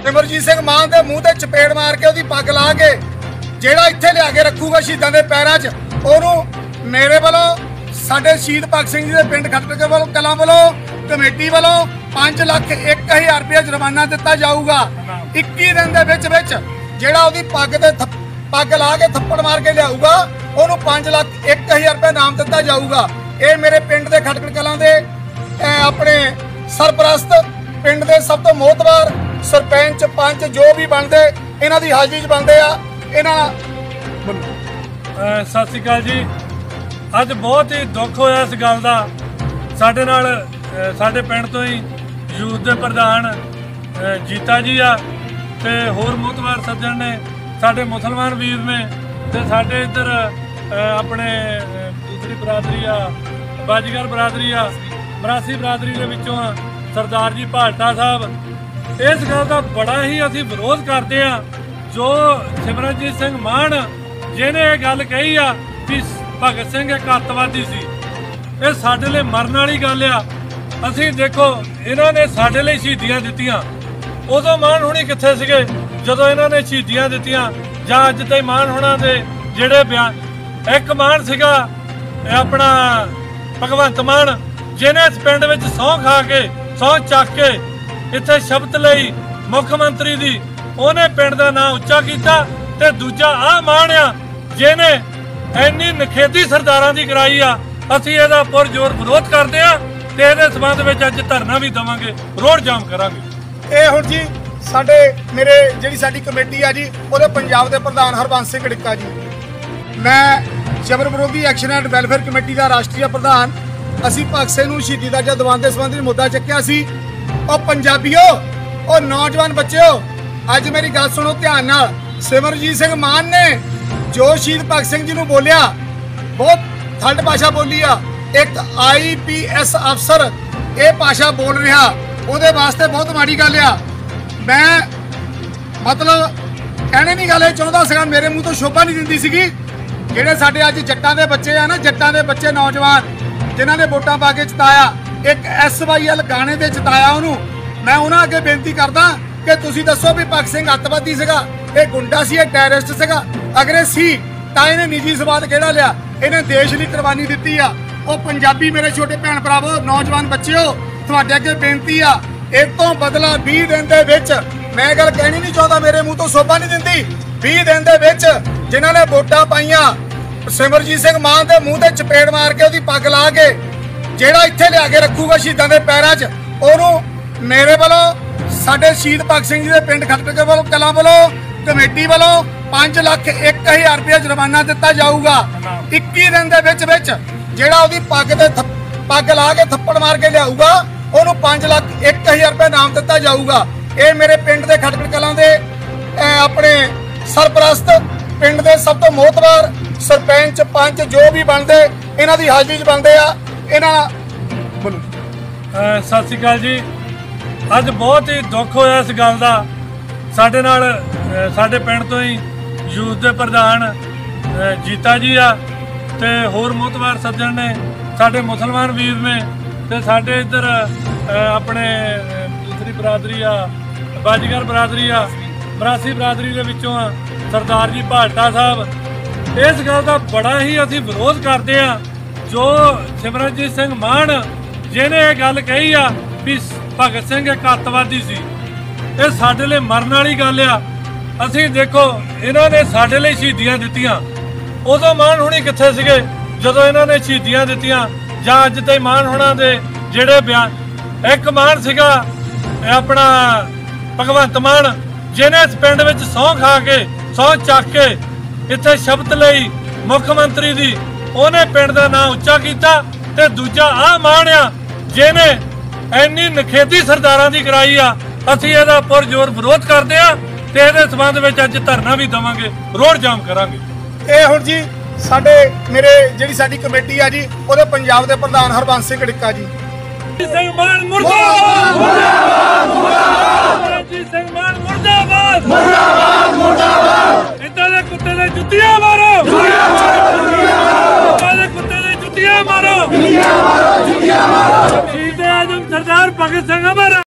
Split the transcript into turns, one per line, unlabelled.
सिमरजीत सिंह मान के मूँह से चपेड़ मार के उसकी पग ला के ਜਿਹੜਾ ਇੱਥੇ ਲਿਆ ਕੇ ਰੱਖੂਗਾ ਸ਼ਹੀਦਾਂ ਦੇ ਪੈਰਾਂ 'ਚ ਉਹਨੂੰ ਮੇਰੇ ਵੱਲੋਂ ਸਾਡੇ ਸ਼ਹੀਦ ਭਗਤ ਸਿੰਘ ਜੀ ਦੇ ਪਿੰਡ ਖਟਕੜ ਵੱਲੋਂ ਕਲਾਂ ਵੱਲੋਂ ਕਮੇਟੀ ਵੱਲੋਂ 5,01,000 ਰੁਪਏ ਜੁਰਮਾਨਾ ਦਿੱਤਾ ਜਾਊਗਾ। 21 ਦਿਨ ਦੇ ਵਿੱਚ ਜਿਹੜਾ ਉਹਦੀ ਪੱਗ ਲਾ ਕੇ ਥੱਪੜ ਮਾਰ ਕੇ ਲਿਆਊਗਾ ਉਹਨੂੰ 5,01,000 ਰੁਪਏ ਇਨਾਮ ਦਿੱਤਾ ਜਾਊਗਾ। ਇਹ ਮੇਰੇ ਪਿੰਡ ਦੇ ਖਟਕੜ ਕਲਾਂ ਦੇ ਆਪਣੇ ਸਰਪ੍ਰਸਤ ਪਿੰਡ ਦੇ ਸਭ ਤੋਂ ਮੋਹਤਵਾਰ ਸਰਪੰਚ ਪੰਚ ਜੋ ਵੀ ਬਣਦੇ ਇਹਨਾਂ ਦੀ ਹਾਜ਼ਰੀ 'ਚ ਬਣਦੇ ਆ।
सत श्री अकाल जी। अज बहुत ही दुख होया इस गल का। साडे नाल साडे पिंड तो ही यूथ के प्रधान जीता जी आ ते होर मोहतवार सज्जन ने साडे मुसलमान वीर ने ते साडे इधर अपने दूसरी बरादरी आ बाजीगर बरादरी आ मरासी बरादरी के विचों सरदार जी भालटा साहब। इस गल का बड़ा ही असीं विरोध करते हैं। जो सिमरनजीत सिंह मान जिहने ये गल कही आ कि भगत सिंह एक अतवादी सी, ये साडे लई मरन वाली गल आ। असीं देखो इन्हां ने साडे लई शहीदियां दित्तियां, उदों मान हुणी कित्थे सीगे जदों इन्हां ने शहीदियां दित्तियां जां अज ताईं मान होणां दे जिहड़े बयान। एक मान सीगा अपना भगवंत मान जिहने इस पिंड विच सौं खा के सौं चक के इत्थे शपथ लई मुख मंत्री दी ਉਹਨੇ ਪਿੰਡ ਦਾ ਨਾਂ ਉੱਚਾ ਕੀਤਾ। ਤੇ ਦੂਜਾ ਆਹ ਮਾਣ ਆ ਜਿਹਨੇ ਇੰਨੀ ਨਖੇਦੀ ਸਰਦਾਰਾਂ ਦੀ ਕਰਾਈ ਆ। ਅਸੀਂ ਇਹਦਾ ਪੁਰਜ਼ੋਰ ਵਿਰੋਧ ਕਰਦੇ ਆ ਤੇ ਇਹਦੇ ਸਬੰਧ ਵਿੱਚ ਅੱਜ ਧਰਨਾ ਵੀ ਦੇਵਾਂਗੇ, ਰੋਡ ਜਾਮ ਕਰਾਂਗੇ।
ਇਹ ਹੁਣ ਜੀ ਸਾਡੇ ਮੇਰੇ ਜਿਹੜੀ ਸਾਡੀ ਕਮੇਟੀ ਆ ਜੀ ਉਹਦੇ ਪੰਜਾਬ ਦੇ ਪ੍ਰਧਾਨ ਹਰਬੰਸ ਸਿੰਘ ਢਿੱਕਾ ਜੀ, ਮੈਂ ਜਬਰ ਵਿਰੋਧੀ ਐਕਸ਼ਨ ਐਂਡ ਵੈਲਫੇਅਰ ਕਮੇਟੀ ਦਾ ਰਾਸ਼ਟਰੀ ਪ੍ਰਧਾਨ। ਅਸੀਂ ਭਗਤ ਸਿੰਘ ਨੂੰ ਸ਼ਹੀਦੀ ਦਾ ਜਦ ਦਿਵਾਉਣ ਦੇ ਸੰਬੰਧੀ ਮੁੱਦਾ ਚੱਕਿਆ ਸੀ। ਉਹ ਪੰਜਾਬੀਓ, ਉਹ ਨੌਜਵਾਨ ਬੱਚਿਓ, ਅੱਜ ਮੇਰੀ ਗੱਲ ਸੁਣੋ ਧਿਆਨ ਨਾਲ। ਸਿਮਰਜੀਤ ਸਿੰਘ ਮਾਨ ਨੇ ਜੋ ਸ਼ਹੀਦ ਭਗਤ ਸਿੰਘ ਜੀ ਨੂੰ ਬੋਲਿਆ ਬਹੁਤ ਥਲਡ ਭਾਸ਼ਾ ਬੋਲੀ ਆ। ਇੱਕ IPS ਅਫਸਰ ਇਹ ਭਾਸ਼ਾ ਬੋਲ ਰਿਹਾ ਉਹਦੇ ਵਾਸਤੇ ਬਹੁਤ ਮਾੜੀ ਗੱਲ ਆ। ਮੈਂ ਮਤਲਬ ਕਹਿਣੇ ਨਹੀਂ ਗੱਲ ਇਹ ਚਾਹੁੰਦਾ ਸੀਗਾ, ਮੇਰੇ ਮੂੰਹ ਤੋਂ ਸ਼ੋਭਾ ਨਹੀਂ ਦਿੰਦੀ ਸੀਗੀ। ਜਿਹੜੇ ਸਾਡੇ ਅੱਜ ਜੱਟਾਂ ਦੇ ਬੱਚੇ ਆ ਨਾ, ਜੱਟਾਂ ਦੇ ਬੱਚੇ ਨੌਜਵਾਨ ਜਿਨ੍ਹਾਂ ਨੇ ਵੋਟਾਂ ਪਾ ਕੇ ਜਿਤਾਇਆ, ਇੱਕ SYL ਗਾਣੇ ਦੇ ਜਿਤਾਇਆ ਉਹਨੂੰ, ਮੈਂ ਉਹਨਾਂ ਅੱਗੇ ਬੇਨਤੀ ਕਰਦਾ कि तुसी दसो भी भगत सिंह अतवादी सीगा, ये गुंडा सी, ये टैररिस्ट सीगा। अगर ये सी तां इहने निजी सवाद किहड़ा लिया, इहने देश लई कुर्बानी दित्ती आ। ओ पंजाबी मेरे छोटे भैन भरावो नौजवान बच्चेओ, तुहाडे अगे बेनती आ, इस तों बदला 20 दिन दे विच, मैं गल कहनी नहीं चाहता, मेरे मूँह तो शोभा नहीं दिंदी। 20 दिन दे विच जिन्हां ने वोटां पाईयां सिमरजीत सिंह मान दे मूँह ते चपेड़ मार के उसदी पग ला के जिहड़ा इत्थे लिया के रखूगा शहीदां दे पैरां 'च ਉਹਨੂੰ ਮੇਰੇ ਵੱਲੋਂ ਸਾਡੇ ਸ਼ਹੀਦ ਭਗਤ ਸਿੰਘ ਜੀ ਦੇ ਪਿੰਡ ਖਟਕੜ ਵੱਲੋਂ ਕਲਾਂ ਵੱਲੋਂ ਕਮੇਟੀ ਵੱਲੋਂ 5,01,000 ਰੁਪਏ ਜੁਰਮਾਨਾ ਦਿੱਤਾ ਜਾਊਗਾ। 21 ਦਿਨ ਦੇ ਵਿੱਚ ਜਿਹੜਾ ਉਹਦੀ ਪੱਗ ਲਾ ਕੇ ਥੱਪੜ ਮਾਰ ਕੇ ਲਿਆਊਗਾ ਉਹਨੂੰ 5,01,000 ਰੁਪਏ ਇਨਾਮ ਦਿੱਤਾ ਜਾਊਗਾ। ਇਹ ਮੇਰੇ ਪਿੰਡ ਦੇ ਖਟਕੜ ਕਲਾਂ ਦੇ ਆਪਣੇ ਸਰਪ੍ਰਸਤ ਪਿੰਡ ਦੇ ਸਭ ਤੋਂ ਮੋਹਤਵਾਰ ਸਰਪੰਚ ਪੰਚ ਜੋ ਵੀ ਬਣਦੇ ਇਹਨਾਂ ਦੀ ਹਾਜ਼ਰੀ 'ਚ ਬਣਦੇ ਆ। ਇਹਨਾਂ ਬੋਲੋ।
सत श्री अकाल जी। अज बहुत ही दुख होया इस गल का। साडे नाल साडे पिंड तो ही यूथ के प्रधान जीता जी आ ते होर मोहतवार सज्जन ने साडे मुसलमान वीर ने ते साडे इधर अपने दूसरी बरादरी आ बाजीगर बरादरी आ मरासी बरादरी के विचों सरदार जी भालटा साहब। इस गल का बड़ा ही असीं विरोध करते हैं। जो सिमरनजीत सिंह मान जिहने ये गल कही आ भी भगत सिंह एक अतवादी सी, ये साडे लई मरन वाली गल आ। असीं देखो इन्हां ने साडे लई शहीदियां दित्तियां, उदों मान हुणी कित्थे सीगे जदों इन्हां ने शहीदियां दित्तियां जां अज ताईं मान होणां दे जिहड़े बयान। एक मान सीगा अपना भगवंत मान जिहने इस पिंड विच सौं खा के सौं चक के इत्थे शपथ लई मुख मंत्री दी, ਉਹਨੇ पिंड दा नां ਉੱਚਾ ਕੀਤਾ। ਤੇ ਦੂਜਾ ਆਹ ਮਾਣ ਆ ਜਿਹਨੇ ਇੰਨੀ ਨਖੇਦੀ ਸਰਦਾਰਾਂ ਦੀ ਕਰਾਈ ਆ। ਅਸੀਂ ਇਹਦਾ ਪੁਰਜ਼ੋਰ ਵਿਰੋਧ ਕਰਦੇ ਆ ਤੇ ਇਹਦੇ ਸਬੰਧ ਵਿੱਚ ਅੱਜ ਧਰਨਾ ਵੀ ਦੇਵਾਂਗੇ, ਰੋਡ ਜਾਮ ਕਰਾਂਗੇ।
ਇਹ ਹੁਣ ਜੀ ਸਾਡੇ ਮੇਰੇ ਜਿਹੜੀ ਸਾਡੀ ਕਮੇਟੀ ਆ ਜੀ ਉਹਦੇ ਪੰਜਾਬ ਦੇ ਪ੍ਰਧਾਨ ਹਰਬੰਸ ਸਿੰਘ ਢਿੱਕਾ ਜੀ।
ਸਿੰਘ ਮਾਨ ਮੁਰਦਾਬਾਦ।